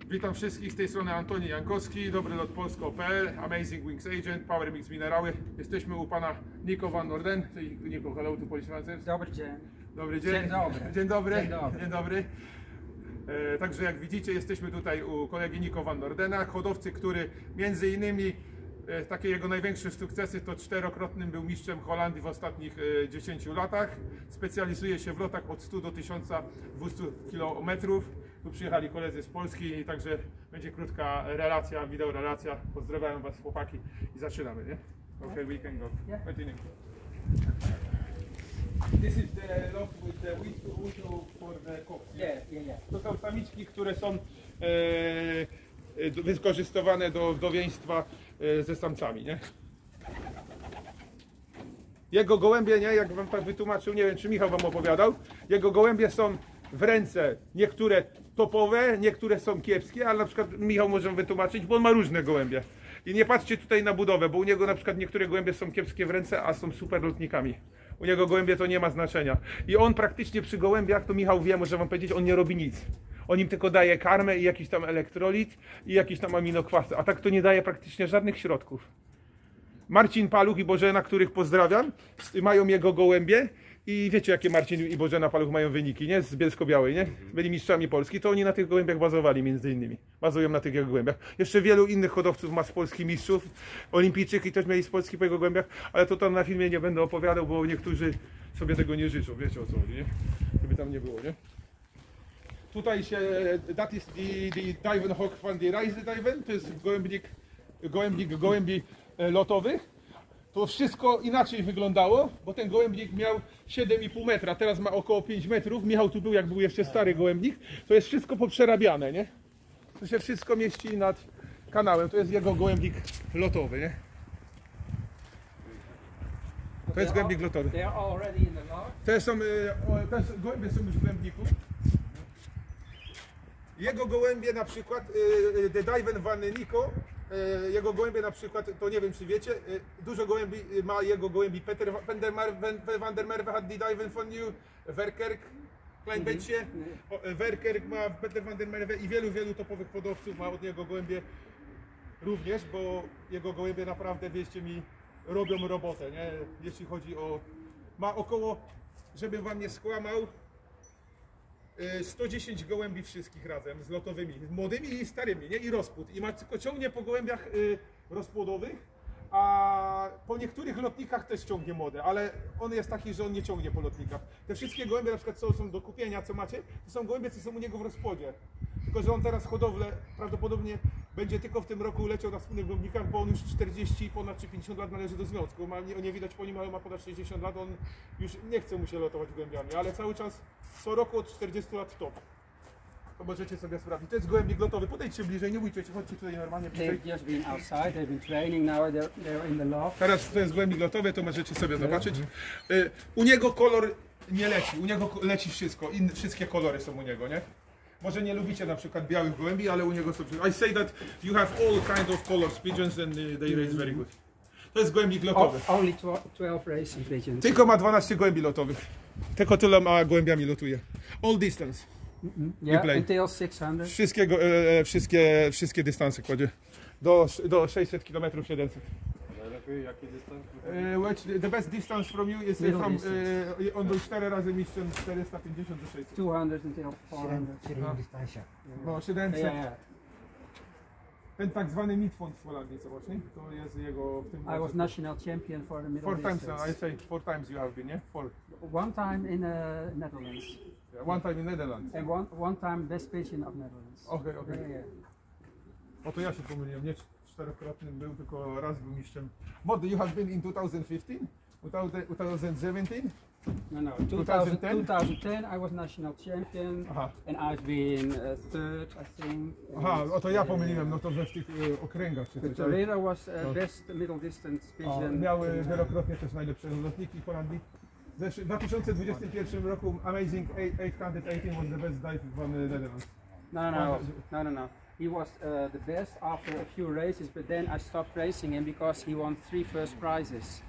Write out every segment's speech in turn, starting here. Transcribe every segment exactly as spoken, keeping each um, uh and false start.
Witam wszystkich, z tej strony Antoni Jankowski, dobry lot polsko kropka p l, Amazing Wings Agent, Power Mix Minerały. Jesteśmy u pana Nico van Noorden. Nico, hello to Polish Lancers. Dobry dzień. Dobry dzień. Dzień dobry. Dzień dobry. Dzień dobry. Dzień dobry. E, także jak widzicie, jesteśmy tutaj u kolegi Nico van Noordena, hodowcy, który między innymi e, takie jego największe sukcesy to czterokrotnym był mistrzem Holandii w ostatnich e, dziesięciu latach. Specjalizuje się w lotach od stu do tysiąca dwustu kilometrów. Tu przyjechali koledzy z Polski i także będzie krótka relacja, wideo relacja. Pozdrawiam was chłopaki i zaczynamy, nie? Okay, we can go. Yeah. Continue. This is the lot with the window for the cocks. Yeah, yeah, yeah. To są samiczki, które są e, e, wykorzystywane do wdowieństwa e, ze samcami, nie? Jego gołębie, nie, jak wam tak wytłumaczył, nie wiem czy Michał wam opowiadał, jego gołębie są w ręce, niektóre topowe, niektóre są kiepskie, ale na przykład Michał może wytłumaczyć, bo on ma różne gołębie. I nie patrzcie tutaj na budowę, bo u niego na przykład niektóre gołębie są kiepskie w ręce, a są super lotnikami. U niego gołębie to nie ma znaczenia. I on praktycznie przy gołębiach, to Michał wie, może wam powiedzieć, on nie robi nic. On im tylko daje karmę i jakiś tam elektrolit i jakiś tam aminokwasy, a tak to nie daje praktycznie żadnych środków. Marcin Paluch i Bożena, których pozdrawiam, mają jego gołębie i wiecie jakie Marcin i Bożena Paluch mają wyniki, nie? Z Bielsko-Białej, nie? Byli mistrzami Polski, to oni na tych gołębiach bazowali między innymi. Bazują na tych jego gołębiach. Jeszcze wielu innych hodowców ma z Polski mistrzów, olimpijczyki też mieli z Polski po jego gołębiach, ale to tam na filmie nie będę opowiadał, bo niektórzy sobie tego nie życzą, wiecie o co chodzi, nie? Żeby tam nie było, nie? Tutaj się, that is the, the Duivenhoek van die Reisduiven, to jest gołębnik, gołębnik gołębi lotowych. To wszystko inaczej wyglądało, bo ten gołębnik miał siedem i pół metra, teraz ma około pięć metrów. Michał tu był, jak był jeszcze stary gołębnik. To jest wszystko poprzerabiane, nie? To się wszystko mieści nad kanałem. To jest jego gołębnik lotowy, nie? To jest gołębnik lotowy. Te są, te gołębie są już w gołębniku. Jego gołębie na przykład, The Duiven van Nico, jego gołębie na przykład, to nie wiem czy wiecie, dużo gołębi ma jego gołębi Peter van der Merwe had die Duiven van Nieuw, Verkerk, Kleinbecie, Verkerk ma Peter van der Merwe i wielu, wielu topowych hodowców ma od niego gołębie również, bo jego gołębie naprawdę, wierzcie mi, robią robotę, nie? Jeśli chodzi o, ma około, żebym wam nie skłamał, sto dziesięć gołębi wszystkich razem z lotowymi, młodymi i starymi, nie? I rozpłód. I ma tylko ciągnie po gołębiach y, rozpłodowych, a po niektórych lotnikach też ciągnie młode, ale on jest taki, że on nie ciągnie po lotnikach. Te wszystkie gołębie, na przykład co są do kupienia, co macie, to są gołębie, co są u niego w rozpłodzie. Tylko że on teraz hodowlę prawdopodobnie będzie tylko w tym roku leciał na wspólnych gołębnikach, bo on już czterdzieści, ponad czy pięćdziesiąt lat należy do związku. Ma, nie, nie widać po nim, ale ma ponad sześćdziesiąt lat, on już nie chce mu się lotować gołębiami, ale cały czas co roku od czterdziestu lat top. To możecie sobie sprawdzić. To jest gołębik lotowy. Podejdźcie bliżej, nie bójcie się, chodźcie tutaj normalnie bliżej. They've just been outside, they've been training, now they're, they're in the loft. Teraz to jest gołębik lotowy, to możecie sobie zobaczyć. Y, u niego kolor nie leci, u niego leci wszystko, In, wszystkie kolory są u niego, nie? Może nie lubicie na przykład białych gołębi, ale u niego są... I say that you have all kind of colors pigeons and they raise very good. To jest gołębik lotowy. O, only twelve racing pigeons. Tylko ma dwanaście gołębi lotowych. Tylko tyle ma gołębiami lotuje. All distance. Mm-hmm. Yeah, until six hundred. Wszystkie, e, wszystkie, wszystkie dystanse kładzie. Do, do sześćset kilometrów, siedemset. Najlepiej jaki dystans? Uh, the best distance from you is Middle from, distance. uh, on był cztery razy mistrzem, czterysta pięćdziesiąt do sześćset. two hundred until four hundred. No, siedemset. Yeah, yeah. Ten tak zwany midfond w Holandii, zobacz, nie? To jest jego w tym I was national champion for the middle Four times, distance. I say four times you have been, yeah? Four. One time in uh, Netherlands. Yeah, one time in Netherlands. And one, one time best pigeon of Netherlands. Okej, okay, okej. Yeah, yeah. O to ja się pomyliłem, nie czterokrotnym był, tylko raz był mistrzem. But you have been in two thousand fifteen? two thousand seventeen? No, no. two thousand ten? twenty ten I was national champion. Aha. And I've been uh, third, I think. Aha, o to ja pomyliłem, no to we w tych e, okręgach czy The coś. Torero was uh, No. best middle distance O, pigeon. miały wielokrotnie też najlepsze lotniki w Holandii. W dwa tysiące dwudziestym pierwszym roku Amazing eight eighteen was the best dive from the Netherlands. No, no, no, no, no, no. He was uh, the best after a few races, but then I stopped racing him because he won three first prizes.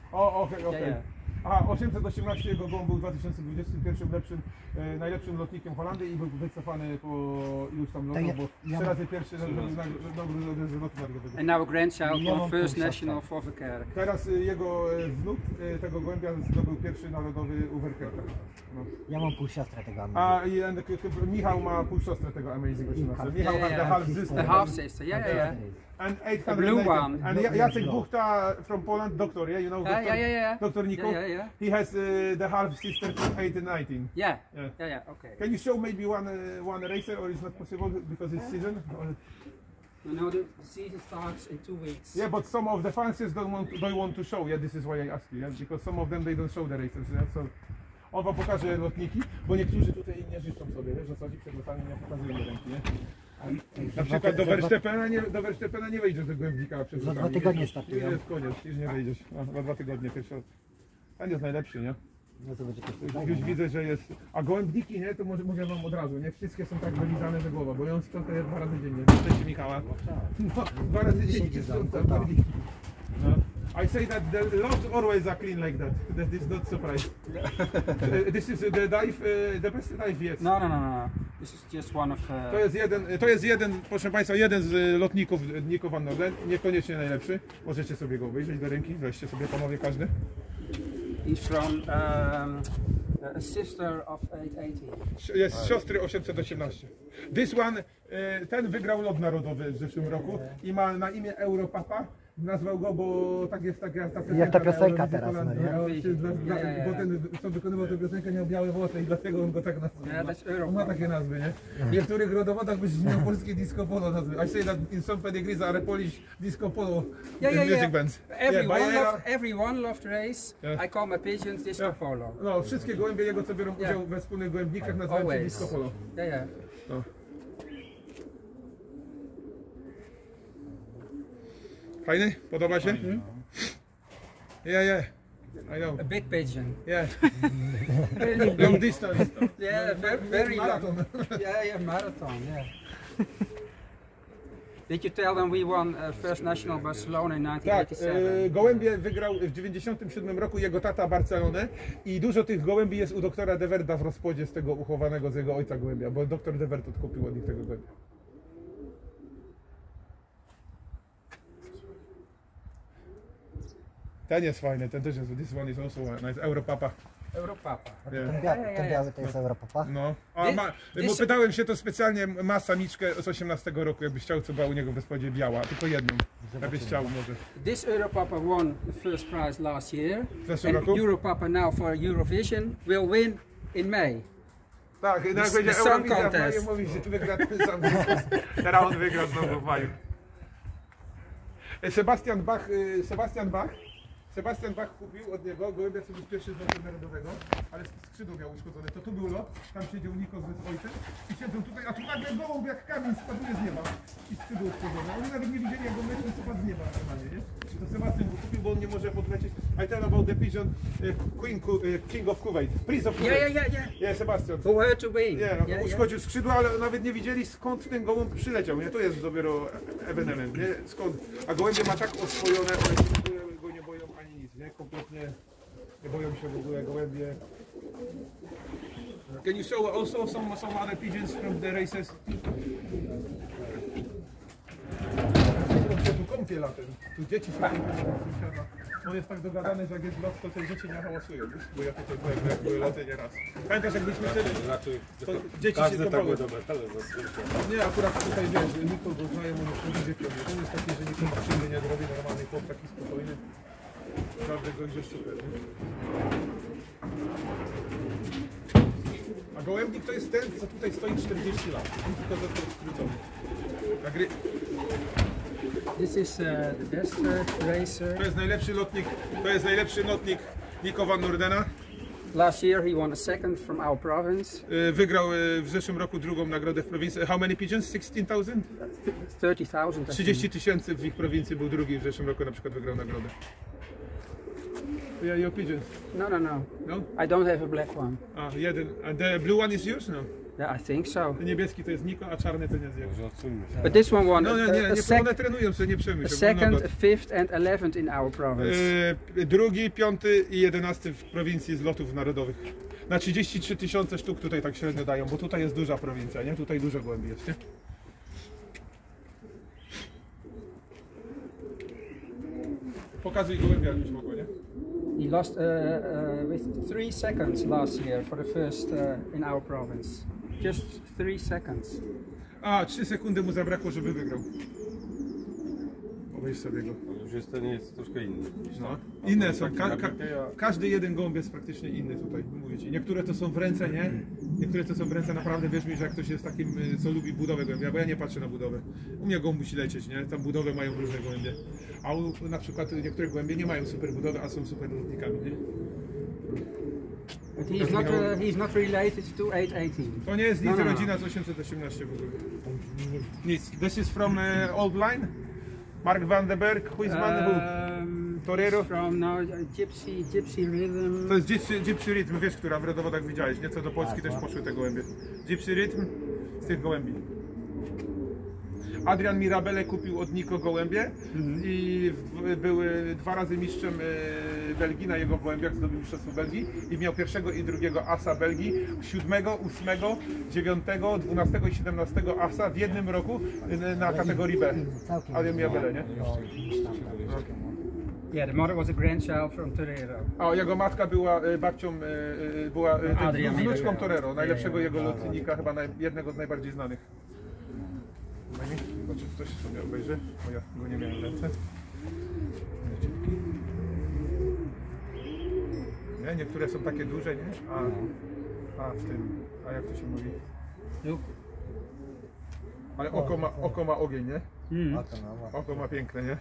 O, okej, okej. Yeah, yeah. Aha, osiemset osiemnaście jego gołąb był w dwa tysiące dwudziestym pierwszym lepszym, e, najlepszym lotnikiem Holandii i był wycofany po iluś tam Tak, lotach, ja- bo ja trzy mam- razy pierwszy nagrodę z lotu narodowego. And now a grandchild Yeah, won one first push-up, national tak. for Verkerk. Teraz y, jego e, wnuk e, tego gołębia zdobył pierwszy narodowy u Verkerka. No. Ja mam pół siostrę tego A i and, k- k- Michał ma półsiostrę tego Amazing osiemnaście. Michał Yeah, ma the yeah, half yeah. sister. The half sister, yeah, yeah, yeah. And The eight hundred blue later. one. And Ja- Jacek Buchta from Poland, doctor, yeah, you know, Yeah, doctor, yeah, yeah, yeah. Doctor Nico. Yeah, yeah, yeah. He has uh, the half sister from eight and nineteen. Yeah, Yeah. yeah, yeah, okay. Can you show maybe one uh, one racer, or is not possible because it's season? Or- You know, the the season starts in two weeks. Yeah, but some of the fanciers don't want to, don't want to show. Yeah, this is why I ask you. Yeah, because some of them they don't show the racers. Yeah, so on wam pokaże lotniki, bo niektórzy tutaj nie życzą sobie, wiesz, o co chodzi, przed lotami nie pokazują ręki, nie? Na przykład do Verstappena nie, do Verstappena nie wejdziesz do głębnika przed Za lotami. dwa tygodnie Już startują. jest koniec, już nie wejdziesz. No, za dwa tygodnie pierwszy raz. Ten jest najlepszy, nie? No to będzie Już, też już widzę, że jest. A gołębniki, nie? To może mówię wam od razu, nie? Wszystkie są tak wylizane do głowa, bo ją sprząta je dwa razy dziennie. Cześć Michała. No, dwa razy dziennie sprząta gołębniki. No. I say that the lots always are clean like that. That is not surprise. Uh, this is the dive, uh, the best dive yet. No, no, no, no. This is just one of. Uh, To jest jeden, to jest jeden, proszę Państwa, jeden z lotników Nico van Norden, niekoniecznie najlepszy. Możecie sobie go obejrzeć do ręki, weźcie sobie panowie każdy. he's from um, a sister of eight eighty. Jest z siostry osiemset osiemnaście. This one, e, ten wygrał lot narodowy w zeszłym roku i ma na imię Europapa. Nazwał go, bo tak jest taka ta piosenka. Jak ta na piosenka Eurowizji teraz, no Holandii. nie? No, czy dla- dla- Ja, ja, ja. Bo ten, co wykonywał tę piosenkę, miał białe włosy i dlatego on go tak nazywał. Yeah, that's On ma Europa. takie nazwy, nie? W niektórych rodowodach byś miał polskie disco polo nazwy. I say that in some pedigrees are Polish disco polo Yeah, yeah, music yeah. bands. Everyone, Yeah, Bajera. loved, everyone loved race. Yeah. I call my pigeons disco Yeah. polo. No, wszystkie gołębie jego, co biorą Yeah. udział we wspólnych gołębnikach, nazywają się Always. disco polo. Yeah, yeah. No. Fajny? Podoba się? Yeah, yeah. I know. A big pigeon. Yeah. Really Long big. distance. Yeah, very, very long. Marathon. Yeah, yeah, marathon. Yeah. Did you tell them we won uh, first national Barcelona in nineteen Tak, eighty-seven? e, gołębie wygrał w dziewięćdziesiątym siódmym roku jego tata Barcelonę i dużo tych gołębi jest u doktora De Verda w rozpodzie z tego uchowanego z jego ojca gołębia, bo doktor De Verd odkupił od nich tego gołębia. Ten jest fajny, ten też jest, this one is also nice, Europapa. Europapa. Yeah. Ten, bia ten biały to jest Europapa. No, a ma, bo This- pytałem się to specjalnie, ma samiczkę z osiemnastego roku, jakbyś chciał, co była u niego w rozpodzie biała, tylko jedną, jakbyś chciał może. This Europapa won the first prize last year. W zeszłym And roku? Europapa now for Eurovision will win in May. Tak, no jak The- będzie the song Eurowizja w maju, contest. mówi, że wygra ten sam konkurs. Teraz on wygra znowu w maju. Sebastian Bach, y, Sebastian Bach, Sebastian Bach kupił od niego gołębia, co był pierwszy z lotu narodowego, ale skrzydło miał uszkodzone. To tu był lot, tam siedział Nikos z ojcem i siedzą tutaj, a tu nagle gołąb jak kamień spaduje z nieba i skrzydło uszkodzone. Oni nawet nie widzieli, jak go mleczny spadł z nieba normalnie, nie? To Sebastian go kupił, bo on nie może podlecieć. I tell about the pigeon y, Queen, Ku- y, King of Kuwait, Prince of Kuwait. Yeah, yeah, yeah, yeah. Yeah, Sebastian. For her to win. Nie, no, Yeah, yeah. uszkodził skrzydła, ale nawet nie wiedzieli, skąd ten gołąb przyleciał, nie? To jest dopiero ewenement, nie? Skąd? A gołębie ma tak oswojone, one się w ogóle go nie boją ani nic, nie? Kompletnie nie boją się w ogóle gołębie. Can you show also some, some other pigeons from the races? Tu kąpie latem, tu dzieci są sąsiada. On jest tak dogadany, że jak jest lot, to te dzieci nie hałasują, wiesz? Bo ja tutaj byłem, jak były loty nieraz. Pamiętasz, jak byliśmy wtedy? Znaczy, To dzieci się każdy tak kąpały. by do metalu zazwyczaj. Nie, akurat tutaj wiesz, Nikol go znają, on jest dużo dzieciom. On jest taki, że nikt krzywdy nie zrobi, normalny chłop, taki spokojny. Naprawdę go idzie super, nie? A gołębnik to jest ten, co tutaj stoi czterdzieści lat. On tylko został skrócony. Tak, ry- This is uh, the best uh, racer. to jest najlepszy lotnik, to jest najlepszy lotnik Nico van Nordena. Last year he won a second from our province. Y, Wygrał y, w zeszłym roku drugą nagrodę w prowincji. How many pigeons? sixteen thousand? thirty thousand. I think. trzydzieści tysięcy w ich prowincji był drugi, w zeszłym roku na przykład wygrał nagrodę. Yeah, your pigeons. No, no, no. No? I don't have a black one. Ah, jeden. And the blue one is yours? No. Yeah, I think so. Niebieski to jest Niko, a czarny to nie zjeb. Może odsuńmy się. But this one won No a, nie, a, nie, a, nie, sec- one trenują sobie, nie przejmuj a się. second, wolno a fifth and eleventh in our province. Yy, drugi, piąty i jedenasty w prowincji zlotów narodowych. Na trzydzieści trzy tysiące sztuk tutaj tak średnio dają, bo tutaj jest duża prowincja, nie? Tutaj dużo głębi jest, nie? Pokazuj gołębia, jakbyś mogło, nie? He lost uh, uh, with three seconds last year for the first uh, in our province. Just three seconds. A, trzy sekundy mu zabrakło, żeby wygrał. Obejrz sobie go. Ale już jest ten jest troszkę inny. niż No. tam. Inne A są, taki ka, ka, nabity, a- każdy jeden gołąb jest praktycznie inny tutaj, mówię ci. Niektóre to są w ręce, nie? Niektóre to są w ręce, naprawdę wierz mi, że jak ktoś jest takim, y, co lubi budowę gołębia, bo ja nie patrzę na budowę. U mnie gołąb musi lecieć, nie? Tam budowę mają różne gołębie. A u, na przykład niektóre gołębie nie mają super budowy, a są super lotnikami, nie? But he's not, uh, he's not related to eight eighteen. To nie jest nic No, no, no. rodzina z osiemset osiemnaście w ogóle. Nic. This is from uh, Old Line? Mark van den Berg, who is van who? Um, Torero? From no, Gypsy, Gypsy Rhythm. To jest Gypsy, Gypsy Rhythm, wiesz, która w rodowodach widziałeś, nie? Co do Polski też poszły te gołębie. Gypsy Rhythm z tych gołębi. Adrian Mirabele kupił od Niko gołębie i w, były dwa razy mistrzem e, Belgii na jego gołębiach, zdobył mistrzostwo Belgii i miał pierwszego i drugiego asa Belgii, siódmego, ósmego, dziewiątego, dwunastego i siedemnastego asa w jednym roku e, na kategorii B. Całkiem Adrian Mirabele, nie? O, niż tamta. Yeah, the mother was a grandchild from Torero. A jego matka była e, babcią, e, e, była e, Adrian wnuczką Mirabele. Torero, najlepszego jego lotnika, chyba naj, jednego z najbardziej znanych. Zobaczcie, ktoś sobie obejrzy, bo ja go nie miałem w ręce. Nie, niektóre są takie duże, nie? A, a w tym, a jak to się mówi? Look. Ale oko ma, oko ma ogień, nie? Mm. O, to no, no. Oko ma piękne, nie?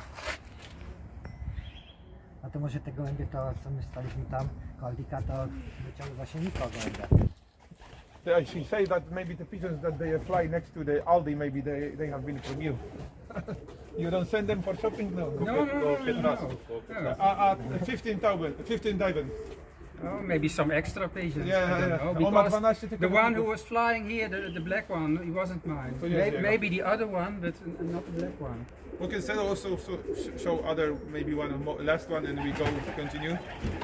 A to może te gołębie, to co my staliśmy tam, Koldika, to wyciągnął właśnie Niko gołębia. I should say that maybe the pigeons that they fly next to the Aldi, maybe they, they have been from you. You don't send them for shopping? No. No, no, no, no, piętnaście. no. A, a fifteen thousand, fifteen diamond. Oh, maybe some extra pigeons. Yeah, I don't yeah. know. On ma Because dwanaście tylko the one who lotników. was flying here, the, the black one, he wasn't mine. To nie May- jest jego. Maybe the other one, but n- not the black one. We can send also so, sh- show other, maybe one more, last one, and we go continue.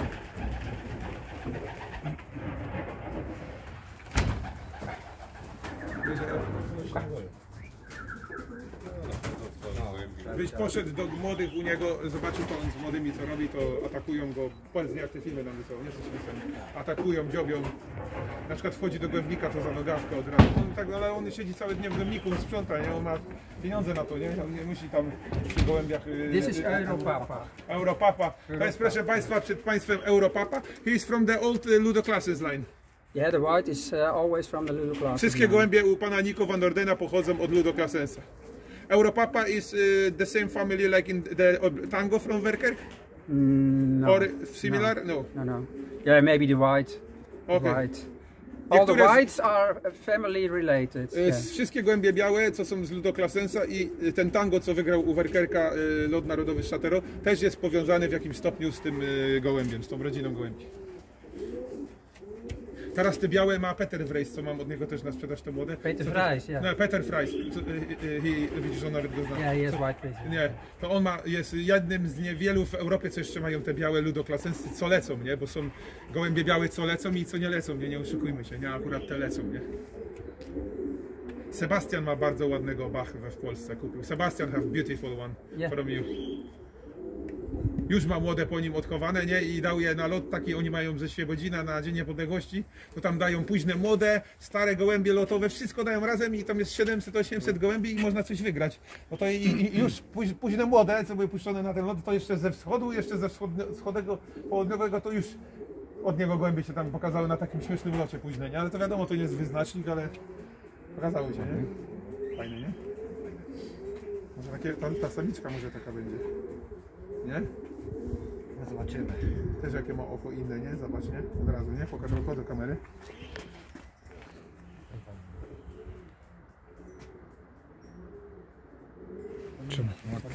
Byś poszedł do młodych u niego, zobaczył to on z młodymi co robi, to atakują go, powiedz jak te filmy nam wysłał, nie coś pisem. Atakują, dziobią. Na przykład wchodzi do głębnika, to za nogawkę od razu. On tak, ale on siedzi cały dzień w głębniku, on sprząta, nie? On ma pieniądze na to, nie? On nie musi tam przy gołębiach... y, This is y, Europapa. Europapa. To jest proszę Państwa, przed Państwem Europapa. He is from the old uh, Ludo Classes line. Yeah, the white is uh, always from the little class. Wszystkie gołębie u pana Niko van Ordena pochodzą od Ludo Classensa. Europapa is uh, the same family like in the uh, Tango from Werker? Mm, no. Or similar? No. No, no. Yeah, maybe the white. The Okay. white. All the Niektóre z- whites are uh, family related. Y, Yeah. z- Wszystkie gołębie białe, co są z Ludo Classensa i y, ten Tango, co wygrał u Werkerka y, lot narodowy z Chatero, też jest powiązany w jakimś stopniu z tym y, gołębiem, z tą rodziną gołębi. Teraz te białe ma Peter Wrejs, co mam od niego też na sprzedaż te młode. Peter Co Vrijs, to- yeah. No, Peter Wrejs, co- y, y, y, widzisz, on nawet go zna. Yeah, he has white pigeons. Nie, to on ma, jest jednym z niewielu w Europie, co jeszcze mają te białe ludoklasensy, co lecą, nie? Bo są gołębie białe, co lecą i co nie lecą, nie? Nie oszukujmy się, nie? Akurat te lecą, nie? Sebastian ma bardzo ładnego Bachwę w Polsce, kupił. Sebastian have beautiful one Yeah. from you. Już ma młode po nim odchowane, nie? I dał je na lot taki, oni mają ze Świebodzina na Dzień Niepodległości, to tam dają późne młode, stare gołębie lotowe, wszystko dają razem i tam jest siedemset osiemset gołębi i można coś wygrać. No to i, i już póź- późne młode, co były puszczone na ten lot, to jeszcze ze wschodu, jeszcze ze wschodnio, wschodniego, południowego, to już od niego gołębie się tam pokazały na takim śmiesznym locie późne, nie? Ale to wiadomo, to nie jest wyznacznik, ale pokazały się, nie? Fajne, nie? Może takie, ta, ta samiczka może taka będzie, nie? No zobaczymy. Też jakie ma oko inne, nie? Zobacz, nie? Od razu, nie? Pokaż oko do kamery. Czemu?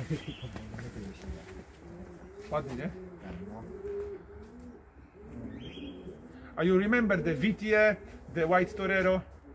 Ładnie, nie? A you remember the Vitie, the White Torero,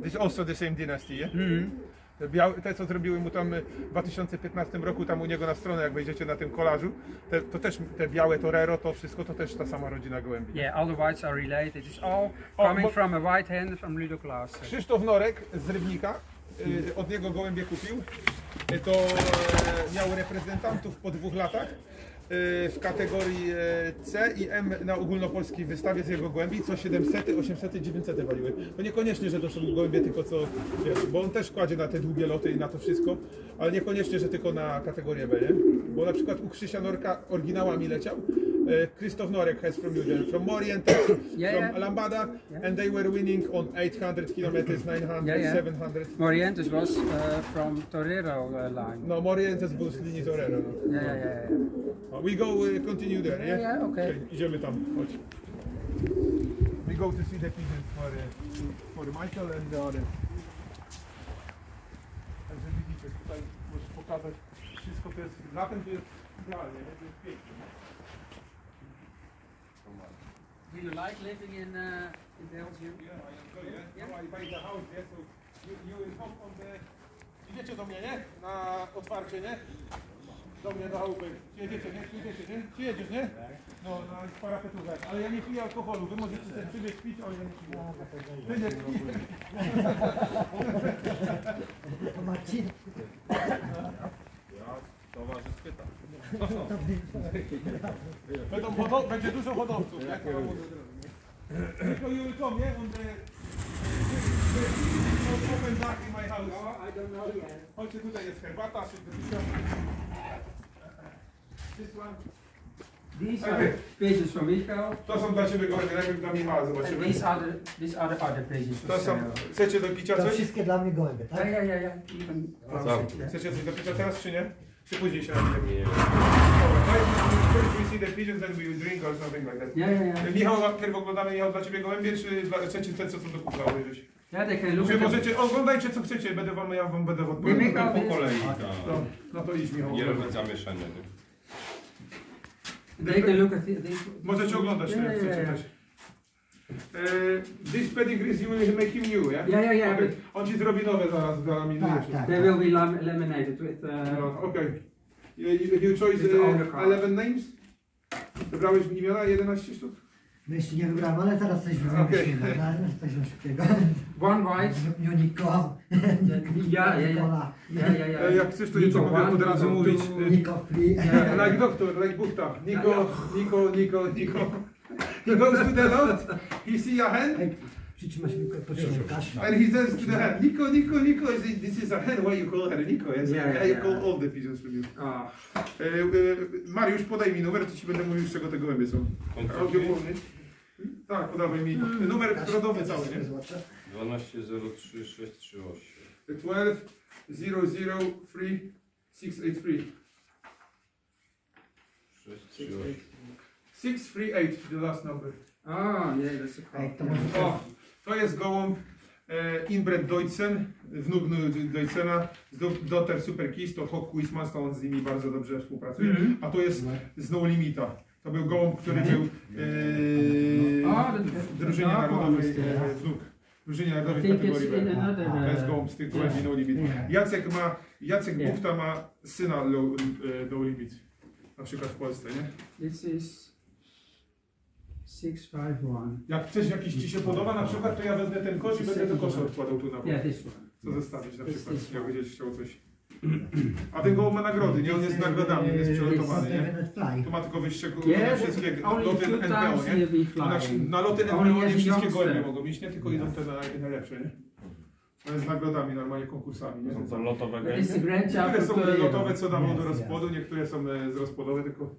This is also the same dynasty, yeah? Mhm. Te, białe, te co zrobiły mu tam w dwa tysiące piętnastym roku tam u niego na stronę, jak wejdziecie na tym kolażu, te, to też te białe torero, to wszystko to też ta sama rodzina gołębi. Yeah, all the whites are related. It's all Oh, coming but- from a white hen from Ludo Klaas. Krzysztof Norek z Rybnika, y, od niego gołębie kupił, y, to y, miał reprezentantów po dwóch latach y, w kategorii y, C i M na ogólnopolskiej wystawie z jego gołębi, co siedemset, osiemset, dziewięćset waliły. To niekoniecznie, że to są gołębie tylko co, wiesz, bo on też kładzie na te długie loty i na to wszystko, ale niekoniecznie, że tylko na kategorię B, nie? Bo na przykład u Krzysia Norka oryginałami leciał, y, Krzysztof Norek has from Juden, from Morientes, Yeah, from yeah. Lambada, and they were winning on eight hundred kilometers, nine hundred, Yeah, yeah. seven hundred. Morientes was uh, from Torero uh, line. No, Morientes był z linii Torero. No. Yeah, yeah, yeah. yeah. We go uh, continue there, Yeah, yeah? yeah, okay. Idziemy tam, chodź. We go to see the pigeons for, uh, for Michael and the other. Także widzicie, tutaj możesz pokazać wszystko, to jest, latem to jest idealnie, nie? To jest pięknie. Do you like living in, uh, in Belgium? Yeah, I enjoy, yeah? Now I buy the house, yeah? So you, you will come on the... Idziecie do mnie, nie? Na otwarcie, nie? Do mnie do chałupy. Przyjedziecie, nie? Przyjedziecie, nie? Przyjedziesz, nie? No, na parapetówek. Ale ja nie piję alkoholu. Wy możecie sobie przybiec pić, ale ja nie piję. Wy nie piję. To Marcin. Towarzyskie tak. Będą hodo- będzie dużo hodowców, nie? To wam mówię od razu, nie? Tylko you will come, nie? On the... Open dark in my house. I don't know yet. Chodźcie, tutaj jest herbata, szybko. This one. These Okay. are pigeons from Michael. To są dla Ciebie gołębie, najpierw dla Michała, And zobaczymy. these are the, these are the other pigeons for To są, sale. chcecie do picia To coś? wszystkie dla mnie gołębie, tak? Yeah, yeah, yeah, yeah. Even Cały. yeah. Chcecie coś do picia teraz, czy nie? Czy później się napijemy? Nie. First we see the pigeons, then we will drink or something like that. Yeah, yeah, yeah. Michał, najpierw oglądamy, Michał, dla Ciebie gołębie, czy dla, chcecie te, co są do kupla obejrzeć? Yeah, they can look Czy at the, możecie, oglądajcie co chcecie, będę wam, ja wam będę Nie, odpowiadał. Michał, Po kolei, No, tak. no to idź, Michał. Nie robić zamieszania, nie? they can look at the, these. Możecie oglądać, Yeah, jak yeah, chcecie yeah, też. Uh, this pedigree you will make him new, yeah? Yeah, yeah, yeah, Okay. but- On ci zrobi nowe zaraz, zalaminuje Tak, się. tak. They will be lam laminated with. Uh, No, okay. You, you, you chose With the owner uh, card. eleven names? Wybrałeś imiona jedenaście sztuk? No jeszcze nie wybrałem, ale teraz coś wymyślimy. Okej. Okay. Coś szybkiego. one white. Uniko. Yeah, yeah, yeah. Yeah, yeah, E, yeah. Jak chcesz, to ja Nico to mogę one, od razu Nico mówić. two. E, Niko Free. Like doctor, like Buchta. Nico, Nico, Nico, Nico. He goes to the lot, he see a hen, Ej, Przytrzymasz mi podświetlasz. and he says to the hen, Nico, Nico, Nico, is it- this is a hen, why you call her Nico? Yes, Yeah, I yeah. call all the pigeons from you. Ah, E, e, Mariusz, podaj mi numer, to ci będę mówił, z czego te gołębie są. Audiophony. Tak, podawaj mi. Numer rodowy cały, nie? dwanaście zero trzy sześć trzy osiem. twelve zero zero three six eight three. sześć trzy osiem. six three eight, the last number. oh, yeah, that's a Ej, card. to może O, to jest gołąb e, Inbred Deutschen, wnuk Deutschena, z do- Dotter Super Kiss, to Hawk Wismans, to on z nimi bardzo dobrze współpracuje. Mhm. A to jest z No Limita. To był gołąb, który był e, A, to- w drużynie to- narodowej, to- e, wnuk. W drużynie I narodowej think kategorii it's in B. another. To jest Uh, gołąb z tych gołębi No Limit. Nie. Jacek ma, Jacek Yeah. Buchta ma syna low, e, No Limit. Na przykład w Polsce, nie? this is six five one. Jak coś jakiś ci się podoba na przykład, to ja wezmę ten kosz i będę do kosza odkładał tu na bok. Yeah, this one. Co zostawić na Jest- przykład, jest- jak będziesz chciał coś. A ten gołąb ma nagrody, nie? On jest z nagrodami, on jest przelotowany, nie? Seven Fly. Tu ma tylko wyższe Yeah, wszystkie but only loty two N P times O, he'll nie? be To na, flying. na loty N P O Only nie as wszystkie youngster. gołębie mogą iść, nie? Tylko idą te naj- najlepsze, nie? To jest z nagrodami, normalnie konkursami, nie? Są to lotowe But it's gęsy? the grandchild Niektóre of są Torero. lotowe, co dawał do Yes, rozpłodu, niektóre są e, z rozpłodowe, tylko...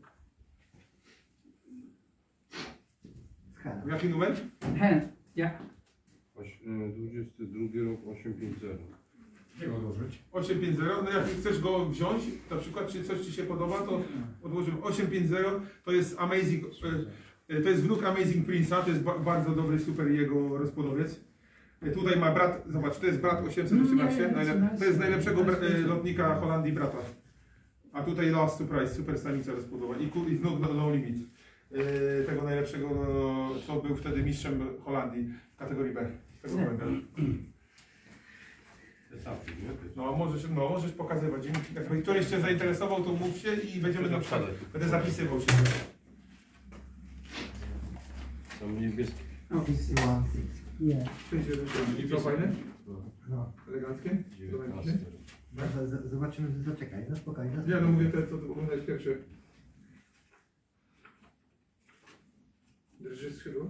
Jaki numer? Hand, yeah. Oś- y, dwudziesty drugi rok osiemset pięćdziesiąt. Gdzie go odłożyć? osiemset pięćdziesiąt, no jak chcesz go wziąć, na przykład, czy coś ci się podoba, to odłożymy. osiemset pięćdziesiąt to jest Amazing, e, e, to jest wnuk Amazing Prince'a, to jest ba bardzo dobry, super jego rozpłodowiec. E, Tutaj ma brat, zobacz, to jest brat osiemset osiemnaście, Mm, yeah, najlep- to jest nice. najlepszego bra- Nice. e, lotnika Holandii brata. A tutaj Last Surprise, super stanica rozpłodowa i, ku- i wnuk no, no Limit. E, Tego najlepszego, no, co był wtedy mistrzem Holandii w kategorii B. Tego Nie. gołębia. Te sapy, nie? No możesz, no możesz pokazywać. Jakby któryś cię zainteresował, to mówcie i będziemy na przykład, będę zapisywał się. Są niebieskie. sixty-one, six. Yeah. I co fajne? No. Eleganckie? dziewiętnaście. Z- z- Zobaczymy, zaczekaj, no spokojnie. no Ja no spokojnie. mówię te, co oglądać pierwsze. Drży skrzydło?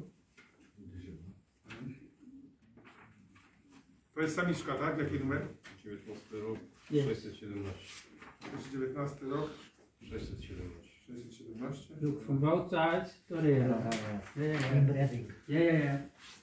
To jest samiczka, tak? Jaki numer? dziewiętnasty rok, Jest. sześćset siedemnaście. To jest dziewiętnasty rok, sześćset siedemnaście. sześćset siedemnaście. Look from both sides. Sorry. Yeah, Yeah, yeah, yeah, yeah. yeah. Inbreeding. Yeah, yeah, yeah.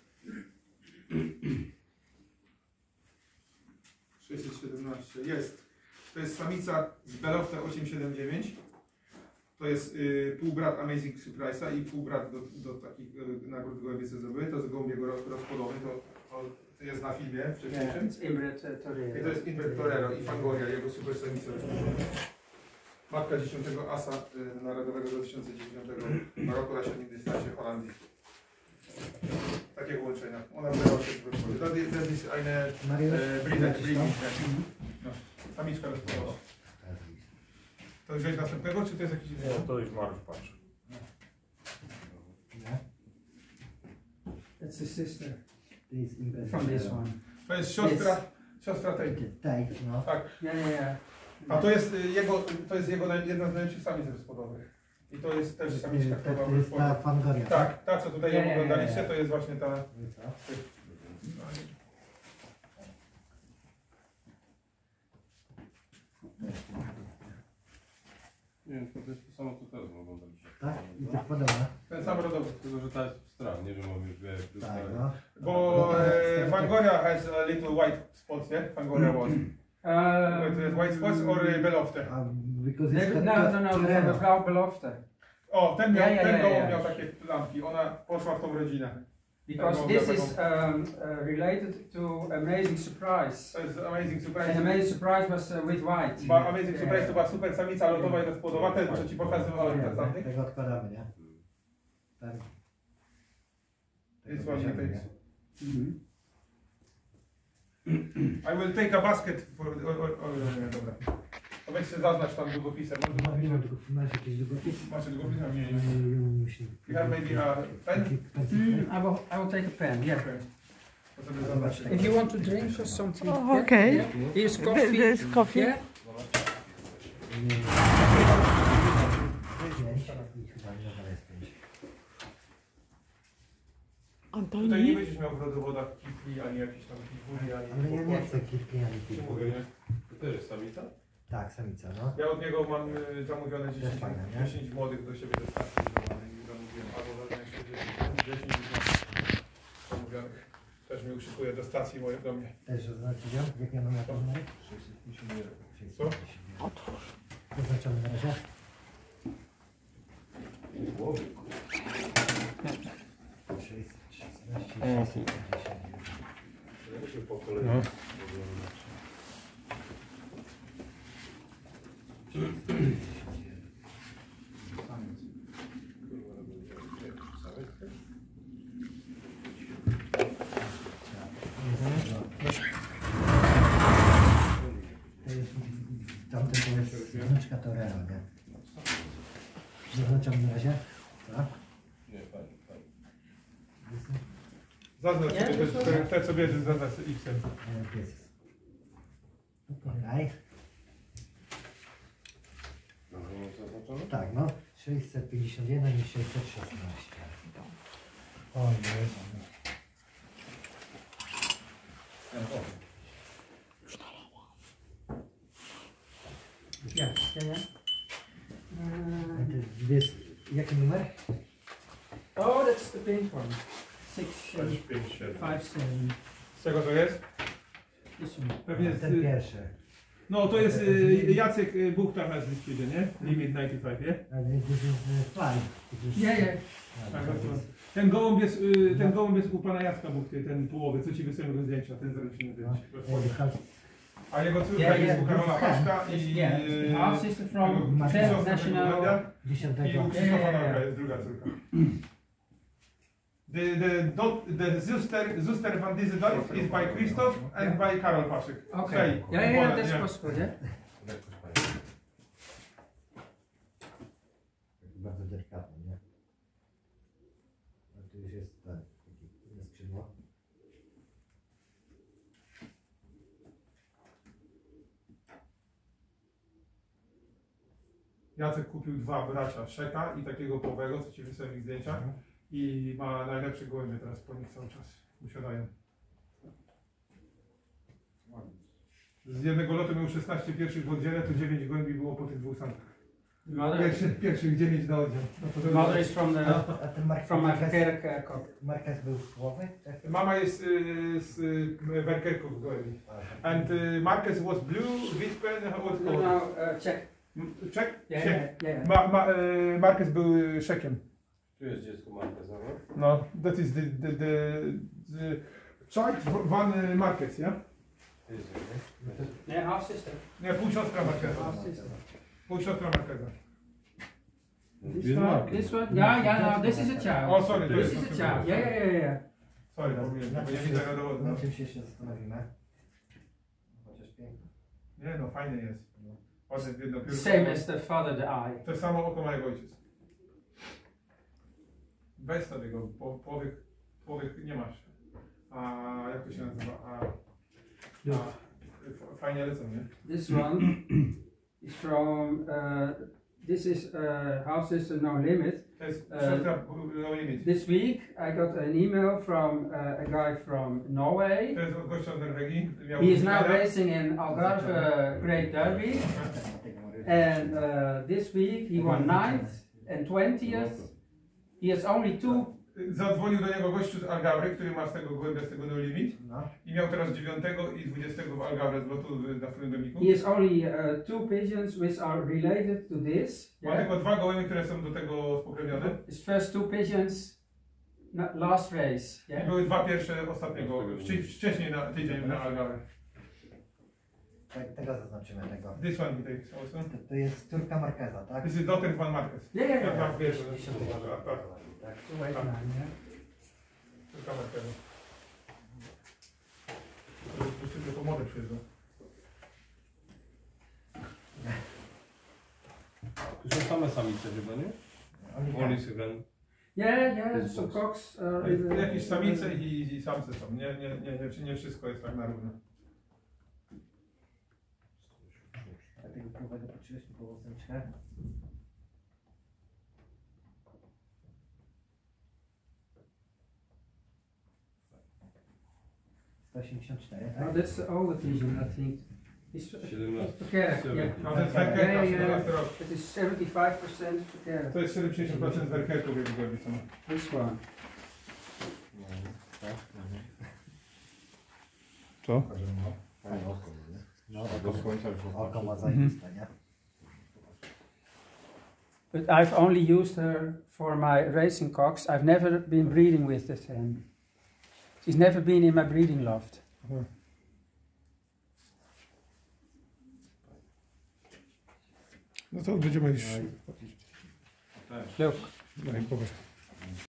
sześćset siedemnaście. Jest. To jest samica z Belofte osiemset siedemdziesiąt dziewięć. To jest y, półbrat Amazing Surprise'a i półbrat do, do takich y, nagród gołębie co zdobyły. To jest gołąb jego ro- rozpłodowy. To, to, to jest na filmie Yeah, wcześniejszym. it's inbred uh, Torero. I to jest Inbred Torero i Fangoria, jego super samica rozpłodowa. Matka dziesiątego asa y, narodowego z dwa tysiące dziewiątego roku na średnim dystansie Holandii. Takie połączenia. Ona była się w rozwoju. To jest- to jest eine Mariusz, e, breeder, lecisz breeding. tam? No, samiczka rozpłodowa. To wziąć następnego, czy to jest jakiś inny? No to już Mariusz patrzy. Nie? That's the sister To jest inbreeding. from this one. To jest siostra, siostra tej. Tak, no. Tak. Yeah, yeah, yeah. A to jest y, jego, to jest jego naj- jedna z najlepszych samic rozpłodowych. I to jest też samiczka, To, która to jest ta rozpłodowa. Fangoria. Tak, ta co tutaj Nie, ją nie, nie, oglądaliście, nie. to jest właśnie ta. No i co? Nie wiem, to jest to samo co teraz oglądaliście. Tak? I tak podobne. Ten sam rodowy. Tylko, że ta jest pstra, nie wiem, mam już wie, jak to Tak, jest. no. Bo e, Fangoria has a little white spots, nie? Fangoria was. Uh, To jest white spots or e, Belofte. A, because no, it's no, no, no, from Torero. the Blauw Belofte. O, ten miał, Ja, ja, ten ja, gołąb ja. miał takie lampki. Ona poszła w tą rodzinę. Because No, this no, is um, uh, related to Amazing Surprise. To jest Amazing Surprise. And Amazing Surprise was uh, with white. Bo Amazing Surprise to była super samica lodowa i rozpłodowa, ten co ci pokazywałem ten tamty. Tego odkładamy, nie? Ten. Jest ładnie bierzemy, ten. nie? Mhm. I will take a basket for... O, o, o, nie, dobra. To weź sobie zaznacz tam długopisem. Może No, nie napiszę. mam długopis- Masz jakiś długopis? Masz długopis? A nie, nie. You have maybe a pen? Mm, I will. I will take a pen. Yeah. To sobie zaznaczę. If you want to drink or something. Oh, yeah, okay. yeah. Here's coffee. There's coffee. Yeah. Tutaj nie Antoni? będziesz miał w rodowodach kifli, ani jakichś tam kifuli, ani... Ale ja nie chcę kilki ani Ci kilku. mówię, nie? To też jest samica? Tak, samica, no. Ja od niego mam y, zamówione dziesięć, fajne, nie? dziesięć młodych do siebie do stacji zamówione i zamówiłem, albo wezmę jeszcze dziesięć zamówionych. Też mi uszykuje do stacji moje, do mnie. Też oznaczyć ją? Jak ja mam na to numer? sześćset pięćdziesiąt jeden. Co? Otwórz. Oznaczamy na razie. Głowy. sześćset szesnaście, sześćset pięćdziesiąt jeden. Musimy po kolei. No. To jest, tamten to jest wnuczka Torero, nie? Zaznaczamy na razie. Tak? Nie, fajnie, fajnie. Zaznacz Nie, sobie to te, te, te co bierzesz, zaznacz X-em. E, Pies. Okej. No, to zaznaczone? Tak, no. sześćset pięćdziesiąt jeden i sześćset szesnaście. O Jezu. Yeah. Yeah. Yeah. A Uh, ty wiesz, jaki numer? oh, that's the pink one. Six, uh, sześć pięć siedem. five, seven. Z czego to jest? This one. Pewnie z, Ten pierwszy. no to jest y, Jacek y, Buchta has listed, nie? Limit dziewięćdziesiąt pięć, nie? A this is uh, five. This is- Yeah, yeah. A, Tak, to to- jest- Ten gołąb jest, y, ten gołąb jest u pana Jacka Buchty, ten połowy, co ci wysyłam do zdjęcia, ten zręczny no. zdjęcie. E, tak. A jego córka Yeah, jest yeah, u Karola Paszka i Yeah. y, Our sister from tego Czech Krzysztofa National. Gołębia i Dziesiątego. u Krzysztofa Yeah, yeah, yeah. Nowaka jest druga córka. The, the, dot, the Zuster, Zuster van Diezdorf is by Christoph and by Karol Paszyk. Okay. Yeah, yeah, yeah, that's possible, yeah. Bardzo delikatny, nie? A tu już jest ten, taki inne skrzydło. Jacek kupił dwa bracia, Szeka i takiego połowego, co ci wysłałem ich zdjęcia. I ma najlepsze gołębie teraz po nich cały czas usiadają. Z jednego lotu miał szesnaście pierwszych w oddziale, to dziewięć gołębi było po tych dwóch samcach. Mother, Pierwszy, pierwszych dziewięć na oddział. No, potem- mother is from the A ten Marquez, from my Verkerk uh, cock. Marquez był słowy? Tak? Mama jest y, z y, Werkerków gołębi. And y, Marquez was blue, Wispen, what No, color? no, uh, check. Czek? Yeah, Czek. yeah, yeah. Ma, ma, y, Marquez był y, Szekiem. Tu jest dziecko Marquezowe. No, that is the, the, the, the child van y, Marquez, ja? To jest jakby. Yeah, half sister. Nie, pół siostra Marqueza. Half sister. Pół siostra Marqueza. This Jest one, Marquez. this one, yeah, yeah, no, this is a child. O, sorry, to This jest is a child. Yeah, yeah, yeah, yeah. Sorry, zapomniałem, Na bo nie czym widzę się- na dowodu. na czym się jeszcze zastanowimy? Chociaż piękny. Nie no, fajny jest. Ojciec jedno piórko. Same as the father, the eye. To samo oko ma jak ojciec. Bez tego, po, połowych, połowych nie masz. A jak to się nazywa? A, a f- fajnie lecą, nie? This one is from, uh, this is uh, half sister no limit. To jest E, siostra no limit. This week I got an email from uh, a guy from Norway. To jest od gościa z Norwegii. Miał He is now medal. racing in Algarve Great Derby. And uh, this week he won ninth and twentieth. He has only two. Zadzwonił do niego gościu z Algarve, który ma z tego gołębia, z tego no limit. No. I miał teraz dziewiątego i dwudziestego w Algarve z lotu na swoim domiku. He has only uh, two pigeons which are related to this. Ma Yeah. tylko dwa gołębie, które są do tego spokrewnione. His first two pigeons, no- last race. I Yeah. były dwa pierwsze ostatniego, wcześniej- wcześniej na tydzień na Algarve. Tak, tego zaznaczymy tego. This one he takes also. To, to jest córka Marqueza, tak? This is daughter van Marquez. Yeah, yeah, Tak, yeah. tak, wiesz, dziesiąty tak, tak, tak. tak. Two eight nine, yeah. Tylko Marquez. Jeszcze do pomocy przyjeżdżą. Tu są same samice chyba, nie? Oni Only tak. seven. Yeah, yeah, This some box. cocks are in the- Jakieś samice i, i samce są. Nie, nie, nie, nie, nie wszystko jest tak na równo. A tego próbowego patrzyłeś tu po łoseczkę? sto osiemdziesiąt cztery, Oh, tak? that's the older pigeon, I think. It's siedemnaście. Verkerk, yeah. No to jest Yeah, werkerka, yeah, siedemnasty rok. It is seventy-five percent Verkerk. To jest siedemdziesiąt procent werkerków jego gołębi są. This one. Co? Fajne oko, nie? No, Do słońca już oko ma zajebiste, nie? But I've only used her for my racing cocks. I've never been breeding with this hen. She's never been in my breeding loft. No to będziemy już... Look. Daj, popatrz.